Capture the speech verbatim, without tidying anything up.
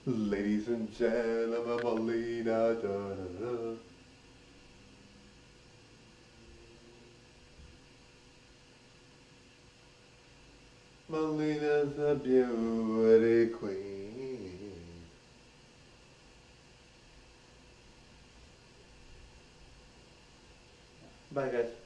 Ladies and gentlemen, Molina, da, da, da. Molina's a beauty queen. Bye, guys.